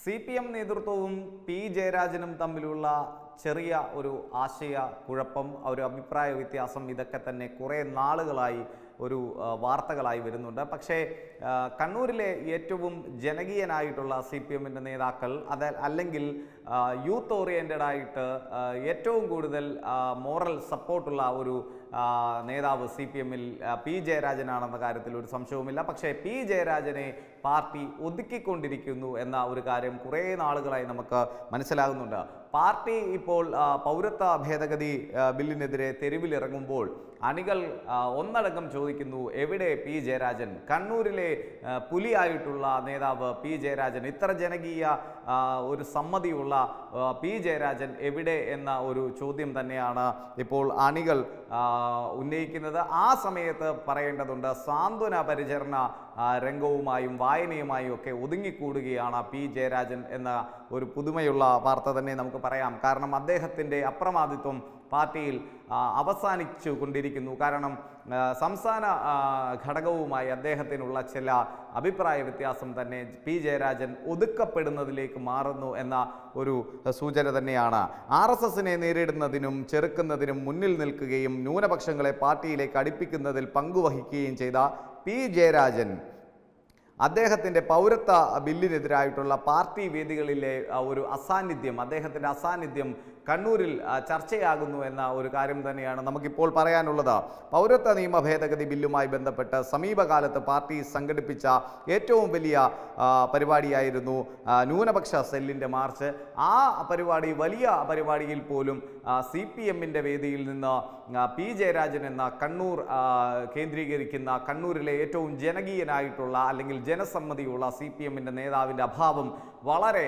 CPM നേതൃത്വവും P ജയരാജനും തമ്മിലുള്ള ചെറിയ ഒരു ആശയ കുഴപ്പം, ഒരു അഭിപ്രായ വ്യത്യാസം ഇതൊക്കെ തന്നെ കുറേ നാളുകളായി ഒരു വാർത്തകളായി വരുന്നുണ്ട്. പക്ഷേ കണ്ണൂരിലെ ഏറ്റവും ജനകീയനായിട്ടുള്ള CPMൻ്റെ നേതാക്കൾ അല്ലെങ്കിൽ യൂത്ത് ഓറിയൻറ്റഡ് ആയിട്ട് ഏറ്റവും കൂടുതൽ മോറൽ സപ്പോർട്ടുള്ള ഒരു നേതാവ് CPMൽ പി ജയരാജനാണെന്ന കാര്യത്തിൽ ഒരു സംശയവുമില്ല. പക്ഷേ പി ജയരാജനെ പാർട്ടി ഒതുക്കിക്കൊണ്ടിരിക്കുന്നു എന്ന ഒരു കാര്യം കുറേ നാളുകളായി നമുക്ക് മനസ്സിലാകുന്നുണ്ട്. പാർട്ടി ഇപ്പോൾ പൗരത്വ ഭേദഗതി ബില്ലിനെതിരെ തെരുവിലിറങ്ങുമ്പോൾ അണികൾ ഒന്നടങ്കം ചോദിക്കുന്നു, എവിടെ പി ജയരാജൻ? കണ്ണൂരിലെ പുലിയായിട്ടുള്ള നേതാവ് പി ജയരാജൻ, ഇത്ര ജനകീയ ഒരു സമ്മതിയുള്ള പി ജയരാജൻ എവിടെ എന്ന ഒരു ചോദ്യം തന്നെയാണ് ഇപ്പോൾ അണികൾ ഉന്നയിക്കുന്നത്. ആ സമയത്ത് പറയേണ്ടതുണ്ട്, സാന്ത്വന പരിചരണ രംഗവുമായും വായനയുമായും ഒക്കെ ഒതുങ്ങിക്കൂടുകയാണ് പി ജയരാജൻ എന്ന ഒരു പുതുമയുള്ള വാർത്ത തന്നെ നമുക്ക് പറയാം. കാരണം അദ്ദേഹത്തിൻ്റെ അപ്രമാദിത്വം പാർട്ടിയിൽ അവസാനിച്ചു കൊണ്ടിരിക്കുന്നു. കാരണം സംസ്ഥാന ഘടകവുമായി അദ്ദേഹത്തിനുള്ള ചില അഭിപ്രായ വ്യത്യാസം തന്നെ പി ജയരാജൻ ഒതുക്കപ്പെടുന്നതിലേക്ക് മാറുന്നു എന്ന ഒരു സൂചന തന്നെയാണ്. RSSനെ നേരിടുന്നതിനും ചെറുക്കുന്നതിനും മുന്നിൽ നിൽക്കുകയും ന്യൂനപക്ഷങ്ങളെ പാർട്ടിയിലേക്ക് അടുപ്പിക്കുന്നതിൽ പങ്കുവഹിക്കുകയും ചെയ്ത പി ജയരാജൻ അദ്ദേഹത്തിൻ്റെ പൗരത്വ ബില്ലിനെതിരായിട്ടുള്ള പാർട്ടി വേദികളിലെ ഒരു അസാന്നിധ്യം, അദ്ദേഹത്തിൻ്റെ അസാന്നിധ്യം കണ്ണൂരിൽ ചർച്ചയാകുന്നു എന്ന ഒരു കാര്യം തന്നെയാണ് നമുക്കിപ്പോൾ പറയാനുള്ളത്. പൗരത്വ നിയമ ഭേദഗതി ബില്ലുമായി ബന്ധപ്പെട്ട് സമീപകാലത്ത് പാർട്ടി സംഘടിപ്പിച്ച ഏറ്റവും വലിയ പരിപാടിയായിരുന്നു ന്യൂനപക്ഷ സെല്ലിൻ്റെ മാർച്ച്. ആ പരിപാടി, വലിയ പരിപാടിയിൽ പോലും CPMൻ്റെ വേദിയിൽ നിന്ന് പി ജയരാജൻ എന്ന കണ്ണൂർ കേന്ദ്രീകരിക്കുന്ന കണ്ണൂരിലെ ഏറ്റവും ജനകീയനായിട്ടുള്ള അല്ലെങ്കിൽ ജനസമ്മതിയുള്ള CPMൻ്റെ നേതാവിൻ്റെ അഭാവം വളരെ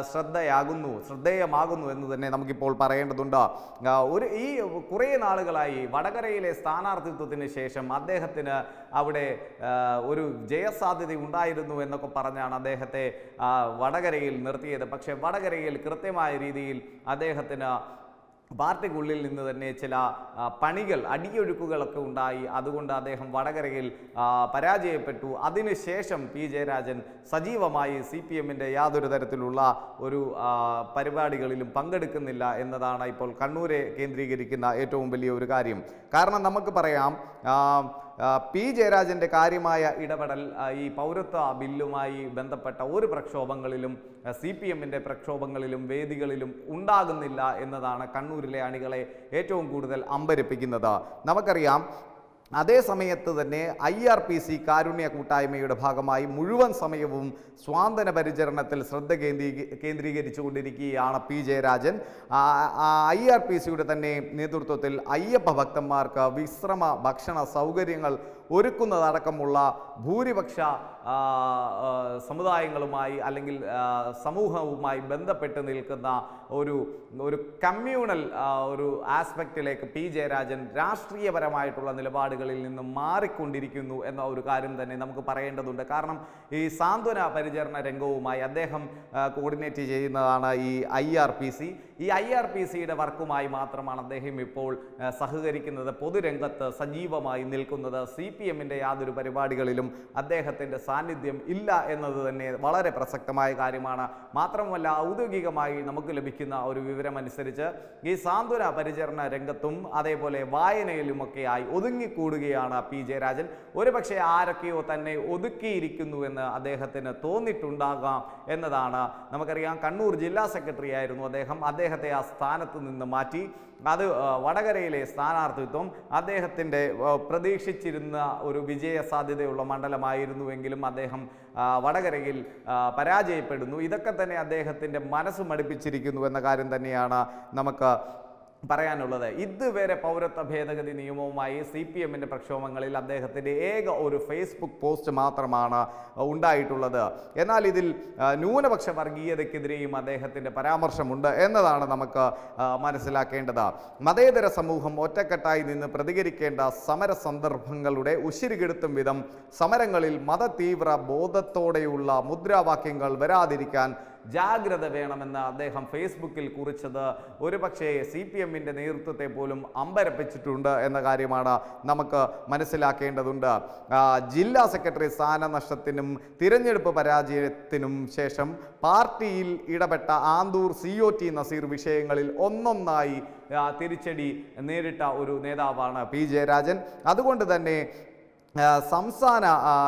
ശ്രദ്ധേയമാകുന്നു എന്ന് തന്നെ നമുക്കിപ്പോൾ പറയേണ്ടതുണ്ട്. ഈ കുറേ നാളുകളായി വടകരയിലെ സ്ഥാനാർത്ഥിത്വത്തിന് ശേഷം അദ്ദേഹത്തിന് അവിടെ ഒരു ജയസാധ്യത ഉണ്ടായിരുന്നു എന്നൊക്കെ പറഞ്ഞാണ് അദ്ദേഹത്തെ വടകരയിൽ നിർത്തിയത്. പക്ഷേ വടകരയിൽ കൃത്യമായ രീതിയിൽ അദ്ദേഹത്തിന് പാർട്ടിക്കുള്ളിൽ നിന്ന് തന്നെ ചില പണികൾ, അടിയൊഴുക്കുകളൊക്കെ ഉണ്ടായി. അതുകൊണ്ട് അദ്ദേഹം വടകരയിൽ പരാജയപ്പെട്ടു. അതിനുശേഷം പി ജയരാജൻ സജീവമായി CPMൻ്റെ യാതൊരു തരത്തിലുള്ള ഒരു പരിപാടികളിലും പങ്കെടുക്കുന്നില്ല എന്നതാണ് ഇപ്പോൾ കണ്ണൂരെ കേന്ദ്രീകരിക്കുന്ന ഏറ്റവും വലിയ ഒരു കാര്യം. കാരണം നമുക്ക് പറയാം, പി ജയരാജൻ്റെ കാര്യമായ ഇടപെടൽ ഈ പൗരത്വ ബില്ലുമായി ബന്ധപ്പെട്ട ഒരു പ്രക്ഷോഭങ്ങളിലും CPMൻ്റെ പ്രക്ഷോഭങ്ങളിലും വേദികളിലും ഉണ്ടാകുന്നില്ല എന്നതാണ് കണ്ണൂരിലെ അണികളെ ഏറ്റവും കൂടുതൽ അമ്പരപ്പിക്കുന്നത്. നമുക്കറിയാം, അതേ സമയത്ത് തന്നെ IRPC കാരുണ്യ കൂട്ടായ്മയുടെ ഭാഗമായി മുഴുവൻ സമയവും സ്വാന്തന പരിചരണത്തിൽ ശ്രദ്ധ കേന്ദ്രീകരിച്ചുകൊണ്ടിരിക്കുകയാണ് പി ജയരാജൻ. IRPCയുടെ തന്നെ നേതൃത്വത്തിൽ അയ്യപ്പ ഭക്തന്മാർക്ക് വിശ്രമ ഭക്ഷണ സൗകര്യങ്ങൾ ഒരുക്കുന്നതടക്കമുള്ള ഭൂരിപക്ഷ സമുദായങ്ങളുമായി അല്ലെങ്കിൽ സമൂഹവുമായി ബന്ധപ്പെട്ട് നിൽക്കുന്ന ഒരു കമ്മ്യൂണൽ ഒരു ആസ്പെക്റ്റിലേക്ക് പി ജയരാജൻ രാഷ്ട്രീയപരമായിട്ടുള്ള നിലപാടുകളിൽ നിന്നും മാറിക്കൊണ്ടിരിക്കുന്നു എന്ന ഒരു കാര്യം തന്നെ നമുക്ക് പറയേണ്ടതുണ്ട്. കാരണം ഈ സാന്ത്വന പരിചരണ രംഗവുമായി അദ്ദേഹം കോർഡിനേറ്റ് ചെയ്യുന്നതാണ് ഈ IRPC. ഈ IRPCയുടെ വർക്കുമായി മാത്രമാണ് അദ്ദേഹം ഇപ്പോൾ സഹകരിക്കുന്നത്, പൊതുരംഗത്ത് സജീവമായി നിൽക്കുന്നത്. CPMൻ്റെ യാതൊരു പരിപാടികളിലും അദ്ദേഹത്തിൻ്റെ സാന്നിധ്യം ഇല്ല എന്നത് തന്നെ വളരെ പ്രസക്തമായ കാര്യമാണ്. മാത്രമല്ല, ഔദ്യോഗികമായി നമുക്ക് ലഭിക്കുന്ന ഒരു വിവരമനുസരിച്ച് ഈ സാന്ത്വന പരിചരണ രംഗത്തും അതേപോലെ വായനയിലുമൊക്കെയായി ഒതുങ്ങിക്കൂടുകയാണ് പി ജയരാജൻ. ഒരുപക്ഷെ ആരൊക്കെയോ തന്നെ ഒതുക്കിയിരിക്കുന്നുവെന്ന് അദ്ദേഹത്തിന് തോന്നിയിട്ടുണ്ടാകാം എന്നതാണ്. നമുക്കറിയാം, കണ്ണൂർ ജില്ലാ സെക്രട്ടറി ആയിരുന്നു അദ്ദേഹം. അദ്ദേഹത്തെ ആ സ്ഥാനത്ത് നിന്ന് മാറ്റി. അത് വടകരയിലെ സ്ഥാനാർത്ഥിത്വം അദ്ദേഹത്തിൻ്റെ പ്രതീക്ഷിച്ചിരുന്ന ഒരു വിജയ സാധ്യതയുള്ള മണ്ഡലമായിരുന്നുവെങ്കിലും അദ്ദേഹം വടകരയിൽ പരാജയപ്പെടുന്നു. ഇതൊക്കെ തന്നെ അദ്ദേഹത്തിൻ്റെ മനസ്സ് മടുപ്പിച്ചിരിക്കുന്നു എന്ന കാര്യം തന്നെയാണ് നമുക്ക് പറയാനുള്ളത്. ഇതുവരെ പൗരത്വ ഭേദഗതി നിയമവുമായി CPMൻ്റെ പ്രക്ഷോഭങ്ങളിൽ അദ്ദേഹത്തിൻ്റെ ഏക ഒരു ഫേസ്ബുക്ക് പോസ്റ്റ് മാത്രമാണ് ഉണ്ടായിട്ടുള്ളത്. എന്നാൽ ഇതിൽ ന്യൂനപക്ഷ വർഗീയതയ്ക്കെതിരെയും അദ്ദേഹത്തിൻ്റെ പരാമർശമുണ്ട് എന്നതാണ് നമുക്ക് മനസ്സിലാക്കേണ്ടത്. മതേതര സമൂഹം ഒറ്റക്കെട്ടായി നിന്ന് പ്രതികരിക്കേണ്ട സമര സന്ദർഭങ്ങളുടെ ഉശിരുകെടുത്തും വിധം സമരങ്ങളിൽ മതതീവ്ര ബോധത്തോടെയുള്ള മുദ്രാവാക്യങ്ങൾ വരാതിരിക്കാൻ ജാഗ്രത വേണമെന്ന് അദ്ദേഹം ഫേസ്ബുക്കിൽ കുറിച്ചത് ഒരുപക്ഷെ CPM-ന്റെ നേതൃത്വത്തെ പോലും അമ്പരപ്പിച്ചിട്ടുണ്ട് എന്ന കാര്യമാണ് നമുക്ക് മനസ്സിലാക്കേണ്ടതുണ്ട്. ജില്ലാ സെക്രട്ടറി സ്ഥാനനഷ്ടത്തിനും തിരഞ്ഞെടുപ്പ് പരാജയത്തിനും ശേഷം പാർട്ടിയിൽ ഇടപെട്ട ആന്തൂർ COT നസീർ വിഷയങ്ങളിൽ ഒന്നൊന്നായി തിരിച്ചടി നേരിട്ട ഒരു നേതാവാണ് P. ജയരാജൻ. അതുകൊണ്ട് തന്നെ സംസ്ഥാന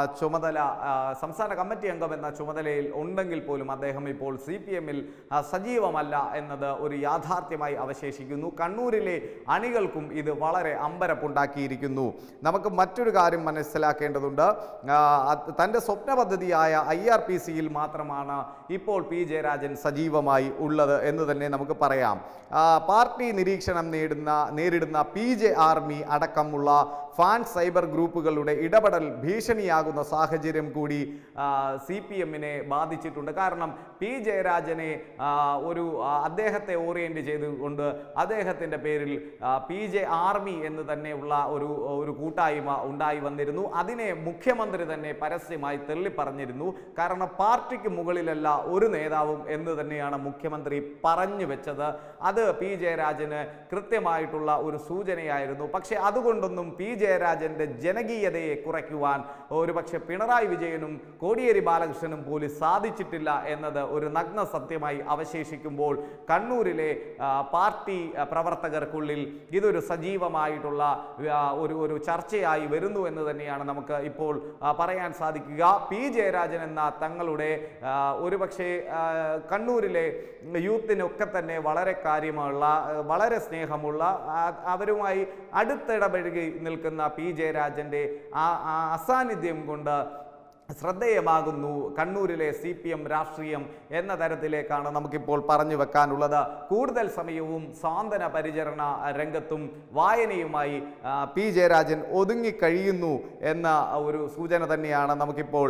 കമ്മിറ്റി അംഗം എന്ന ചുമതലയിൽ ഉണ്ടെങ്കിൽ പോലും അദ്ദേഹം ഇപ്പോൾ CPM-ൽ സജീവമല്ല എന്നത് ഒരു യാഥാർത്ഥ്യമായി അവശേഷിക്കുന്നു. കണ്ണൂരിലെ അണികൾക്കും ഇത് വളരെ അമ്പരപ്പുണ്ടാക്കിയിരിക്കുന്നു. നമുക്ക് മറ്റൊരു കാര്യം മനസ്സിലാക്കേണ്ടതുണ്ട്. തൻ്റെ സ്വപ്ന പദ്ധതിയായ IRPC-യിൽ മാത്രമാണ് ഇപ്പോൾ P. ജയരാജൻ സജീവമായി ഉള്ളത് എന്ന് തന്നെ നമുക്ക് പറയാം. പാർട്ടി നിരീക്ഷണം നേരിടുന്ന PJ ആർമി അടക്കമുള്ള ഫാൻ സൈബർ ഗ്രൂപ്പുകളുടെ ഇടപെടൽ ഭീഷണിയാകുന്ന സാഹചര്യം കൂടി CPM-നെ ബാധിച്ചിട്ടുണ്ട്. കാരണം P. ജയരാജനെ അദ്ദേഹത്തെ ഓറിയന്റ് ചെയ്തുകൊണ്ട് അദ്ദേഹത്തിൻ്റെ പേരിൽ PJ ആർമി എന്ന് തന്നെയുള്ള ഒരു കൂട്ടായ്മ ഉണ്ടായി വന്നിരുന്നു. അതിനെ മുഖ്യമന്ത്രി തന്നെ പരസ്യമായി തള്ളിപ്പറഞ്ഞിരുന്നു. കാരണം പാർട്ടിക്ക് മുകളിലല്ല ഒരു നേതാവും എന്ന് തന്നെയാണ് മുഖ്യമന്ത്രി പറഞ്ഞു വെച്ചത്. അത് P. ജയരാജന് കൃത്യമായിട്ടുള്ള ഒരു സൂചനയായിരുന്നു. പക്ഷേ അതുകൊണ്ടൊന്നും P. ജയരാജന്റെ ജനകീയതയെ കുറയ്ക്കുവാൻ ഒരുപക്ഷെ പിണറായി വിജയനും കോടിയേരി ബാലകൃഷ്ണനും പോലും സാധിച്ചിട്ടില്ല എന്നത് ഒരു നഗ്ന സത്യമായി അവശേഷിക്കുമ്പോൾ കണ്ണൂരിലെ പാർട്ടി പ്രവർത്തകർക്കുള്ളിൽ ഇതൊരു സജീവമായിട്ടുള്ള ഒരു ചർച്ചയായി വരുന്നു എന്ന് തന്നെയാണ് നമുക്ക് ഇപ്പോൾ പറയാൻ സാധിക്കുക. P. ജയരാജൻ എന്ന തങ്ങളുടെ ഒരുപക്ഷെ കണ്ണൂരിലെ യൂത്തിനൊക്കെ തന്നെ വളരെ കാര്യമുള്ള വളരെ സ്നേഹമുള്ള അവരുമായി അടുത്തിടപഴകി നിൽക്കുന്ന P. ജയരാജന്റെ അസാന്നിധ്യം കൊണ്ട് ശ്രദ്ധേയമാകുന്നു കണ്ണൂരിലെ CPM രാഷ്ട്രീയം എന്ന തരത്തിലേക്കാണ് നമുക്കിപ്പോൾ പറഞ്ഞു വെക്കാനുള്ളത്. കൂടുതൽ സമയവും സാന്ത്വന പരിചരണ രംഗത്തും വായനയുമായി P. ജയരാജൻ ഒതുങ്ങിക്കഴിയുന്നു എന്ന ഒരു സൂചന തന്നെയാണ് നമുക്കിപ്പോൾ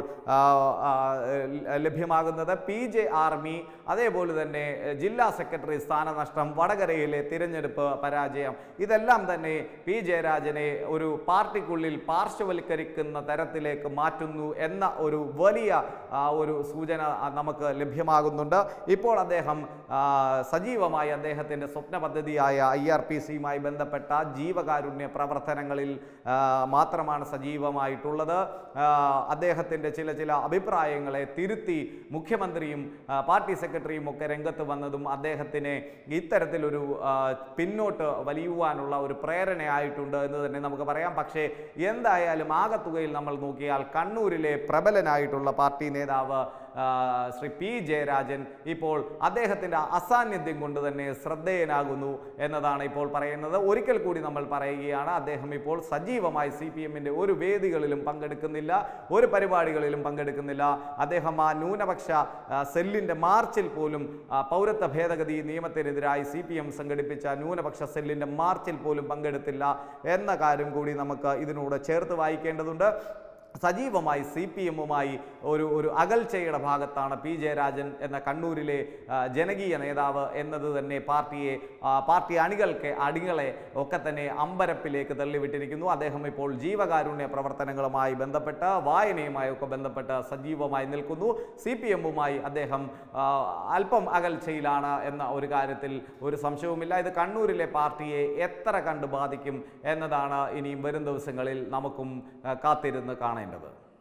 ലഭ്യമാകുന്നത്. PJ ആർമി, അതേപോലെ തന്നെ ജില്ലാ സെക്രട്ടറി സ്ഥാനനഷ്ടം, വടകരയിലെ തിരഞ്ഞെടുപ്പ് പരാജയം, ഇതെല്ലാം തന്നെ P. ജയരാജനെ ഒരു പാർട്ടിക്കുള്ളിൽ പാർശ്വവൽക്കരിക്കുന്ന തരത്തിലേക്ക് മാറ്റുന്നു എന്ന ഒരു വലിയ ഒരു സൂചന നമുക്ക് ലഭ്യമാകുന്നുണ്ട്. ഇപ്പോൾ അദ്ദേഹം സജീവമായി അദ്ദേഹത്തിൻ്റെ സ്വപ്ന പദ്ധതിയായ IRPC-യുമായി ബന്ധപ്പെട്ട ജീവകാരുണ്യ പ്രവർത്തനങ്ങളിൽ മാത്രമാണ് സജീവമായിട്ടുള്ളത്. അദ്ദേഹത്തിൻ്റെ ചില അഭിപ്രായങ്ങളെ തിരുത്തി മുഖ്യമന്ത്രിയും പാർട്ടി സെക്രട്ടറിയും ഒക്കെ രംഗത്ത് വന്നതും അദ്ദേഹത്തിനെ ഇത്തരത്തിലൊരു പിന്നോട്ട് വലിയുവാനുള്ള ഒരു പ്രേരണയായിട്ടുണ്ട് എന്ന് തന്നെ നമുക്ക് പറയാം. പക്ഷേ എന്തായാലും ആകത്തുകയിൽ നമ്മൾ നോക്കിയാൽ കണ്ണൂരിലെ പ്രബലനായിട്ടുള്ള പാർട്ടി നേതാവ് ശ്രീ P. ജയരാജൻ ഇപ്പോൾ അദ്ദേഹത്തിൻ്റെ അസാന്നിധ്യം കൊണ്ട് തന്നെ ശ്രദ്ധേയനാകുന്നു എന്നതാണ് ഇപ്പോൾ പറയുന്നത്. ഒരിക്കൽ കൂടി നമ്മൾ പറയുകയാണ്, അദ്ദേഹം ഇപ്പോൾ സജീവമായി CPM-ന്റെ ഒരു വേദികളിലും പങ്കെടുക്കുന്നില്ല, ഒരു പരിപാടികളിലും പങ്കെടുക്കുന്നില്ല. അദ്ദേഹം ആ ന്യൂനപക്ഷ സെല്ലിൻ്റെ മാർച്ചിൽ പോലും പൗരത്വ ഭേദഗതി നിയമത്തിനെതിരായി CPM സംഘടിപ്പിച്ച ന്യൂനപക്ഷ സെല്ലിൻ്റെ മാർച്ചിൽ പോലും പങ്കെടുത്തില്ല എന്ന കാര്യം കൂടി നമുക്ക് ഇതിനോട് ചേർത്ത് വായിക്കേണ്ടതുണ്ട്. സജീവമായി CPM-മായി ഒരു അകൽച്ചയുടെ ഭാഗത്താണ് P. ജയരാജൻ എന്ന കണ്ണൂരിലെ ജനകീയ നേതാവ് എന്നത് തന്നെ പാർട്ടി അണികളെ ഒക്കെ തന്നെ അമ്പരപ്പിലേക്ക് തള്ളിവിട്ടിരിക്കുന്നു. അദ്ദേഹം ഇപ്പോൾ ജീവകാരുണ്യ പ്രവർത്തനങ്ങളുമായി ബന്ധപ്പെട്ട് വായനയുമായി ഒക്കെ ബന്ധപ്പെട്ട് സജീവമായി നിൽക്കുന്നു. CPM-വുമായി അദ്ദേഹം അല്പം അകൽച്ചയിലാണ് എന്ന ഒരു കാര്യത്തിൽ ഒരു സംശയവുമില്ല. ഇത് കണ്ണൂരിലെ പാർട്ടിയെ എത്ര കണ്ട് ബാധിക്കും എന്നതാണ് ഇനിയും വരും ദിവസങ്ങളിൽ നമുക്കും കാത്തിരുന്ന് കാണേണ്ടത്.